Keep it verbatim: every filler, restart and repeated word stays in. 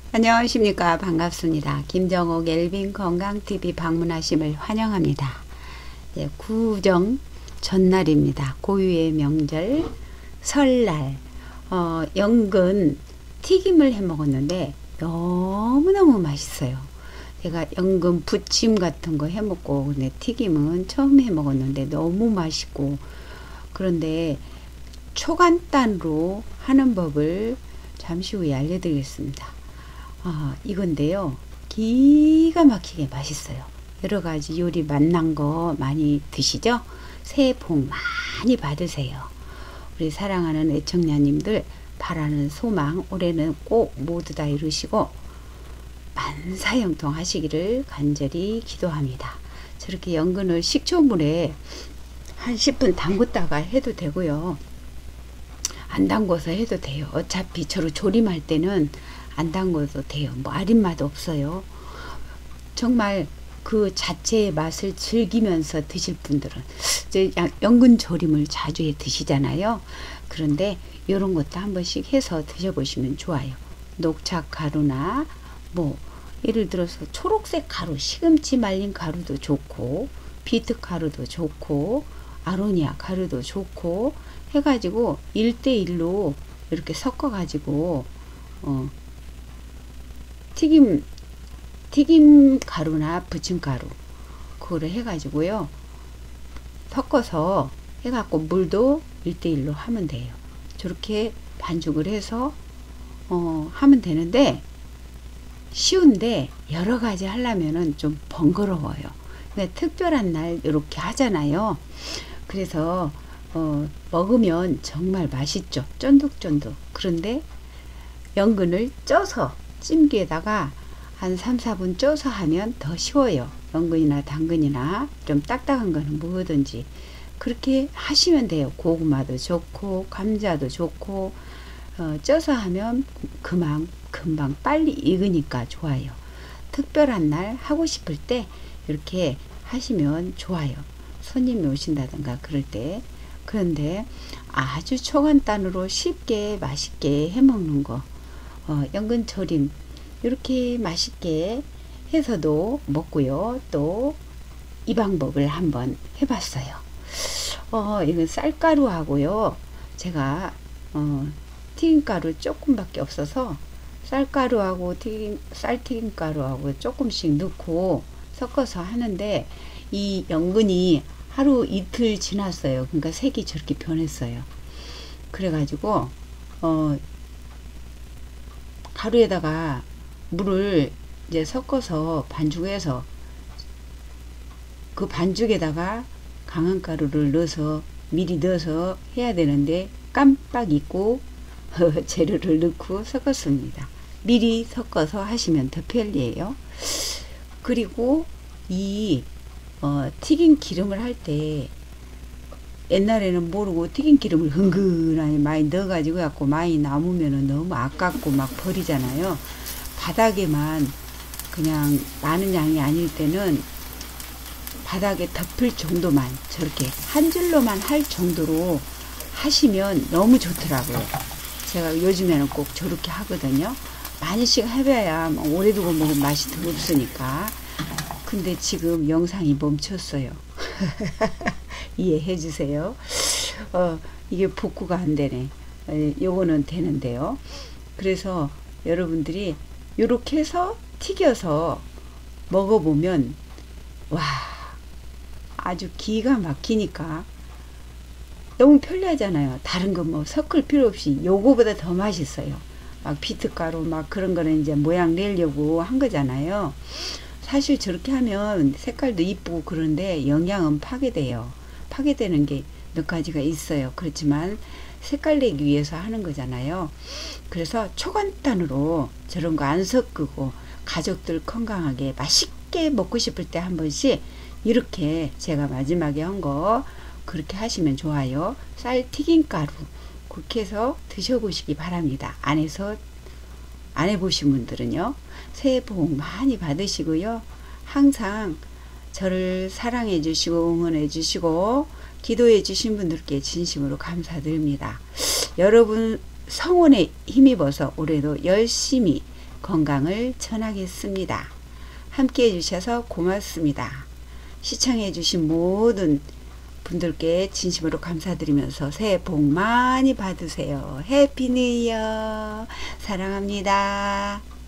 안녕하십니까. 반갑습니다. 김정옥 엘빈 건강티비 방문하심을 환영합니다. 예, 구정 전날입니다. 고유의 명절 설날 어, 연근 튀김을 해 먹었는데 너무너무 맛있어요. 제가 연근 부침 같은 거 해 먹고 근데 튀김은 처음 해 먹었는데 너무 맛있고, 그런데 초간단으로 하는 법을 잠시 후에 알려드리겠습니다. 아, 이건데요. 기가 막히게 맛있어요. 여러 가지 요리 맛난 거 많이 드시죠? 새해 복 많이 받으세요. 우리 사랑하는 애청자님들 바라는 소망 올해는 꼭 모두 다 이루시고 만사형통 하시기를 간절히 기도합니다. 저렇게 연근을 식초물에 한 십 분 담궜다가 해도 되고요. 안 담궈서 해도 돼요. 어차피 저로 조림할 때는 안 담궈도 돼요. 뭐 아린 맛 없어요. 정말 그 자체의 맛을 즐기면서 드실 분들은 이제 연근 조림을 자주 해 드시잖아요. 그런데 이런 것도 한 번씩 해서 드셔보시면 좋아요. 녹차 가루나 뭐 예를 들어서 초록색 가루, 시금치 말린 가루도 좋고 비트 가루도 좋고 아로니아 가루도 좋고 해가지고 일 대 일로 이렇게 섞어가지고 어 튀김 튀김 가루나 부침가루 그거를 해가지고요 섞어서 해갖고 물도 일 대 일로 하면 돼요. 저렇게 반죽을 해서 어 하면 되는데 쉬운데 여러가지 하려면은 좀 번거로워요. 근데 특별한 날 이렇게 하잖아요. 그래서 어 먹으면 정말 맛있죠. 쫀득쫀득. 그런데 연근을 쪄서 찜기에다가 한 삼, 사 분 쪄서 하면 더 쉬워요. 연근이나 당근이나 좀 딱딱한 거는 뭐든지 그렇게 하시면 돼요. 고구마도 좋고 감자도 좋고 어, 쪄서 하면 그만 금방 빨리 익으니까 좋아요. 특별한 날 하고 싶을 때 이렇게 하시면 좋아요. 손님이 오신다든가 그럴 때. 그런데 아주 초간단으로 쉽게 맛있게 해먹는 거 어, 연근조림 이렇게 맛있게 해서도 먹고요. 또 이 방법을 한번 해봤어요. 어, 이건 쌀가루하고요. 제가 어, 튀김가루 조금밖에 없어서 쌀가루하고 튀김, 쌀튀김가루하고 조금씩 넣고 섞어서 하는데 이 연근이 하루 이틀 지났어요. 그러니까 색이 저렇게 변했어요. 그래가지고 어, 가루에다가 물을 이제 섞어서 반죽해서 그 반죽에다가 강황가루를 넣어서 미리 넣어서 해야 되는데 깜빡 잊고 재료를 넣고 섞었습니다. 미리 섞어서 하시면 더 편리해요. 그리고 이 어, 튀긴 기름을 할 때 옛날에는 모르고 튀긴 기름을 흥건하게 많이 넣어가지고 갖고 많이 남으면 너무 아깝고 막 버리잖아요. 바닥에만 그냥 많은 양이 아닐 때는 바닥에 덮을 정도만 저렇게 한 줄로만 할 정도로 하시면 너무 좋더라고요. 제가 요즘에는 꼭 저렇게 하거든요. 많이씩 해봐야 오래 두고 먹으면 맛이 더 없으니까. 근데 지금 영상이 멈췄어요. 이해해 주세요. 어, 이게 복구가 안 되네. 에, 요거는 되는데요. 그래서 여러분들이 요렇게 해서 튀겨서 먹어보면 와 아주 기가 막히니까 너무 편리하잖아요. 다른 거 뭐 섞을 필요 없이 요거보다 더 맛있어요. 막 비트가루 막 그런 거는 이제 모양 내려고 한 거잖아요. 사실 저렇게 하면 색깔도 이쁘고 그런데 영양은 파괴돼요. 파괴되는 게 몇 가지가 있어요. 그렇지만 색깔 내기 위해서 하는 거잖아요. 그래서 초간단으로 저런 거 안 섞고 가족들 건강하게 맛있게 먹고 싶을 때 한 번씩 이렇게 제가 마지막에 한 거 그렇게 하시면 좋아요. 쌀 튀김가루 그렇게 해서 드셔보시기 바랍니다. 안 해서 안 해보신 분들은요. 새해 복 많이 받으시고요. 항상 저를 사랑해 주시고 응원해 주시고 기도해 주신 분들께 진심으로 감사드립니다. 여러분 성원에 힘입어서 올해도 열심히 건강을 전하겠습니다. 함께 해주셔서 고맙습니다. 시청해주신 모든 분들께 진심으로 감사드리면서 새해 복 많이 받으세요. 해피 뉴 이어. 사랑합니다.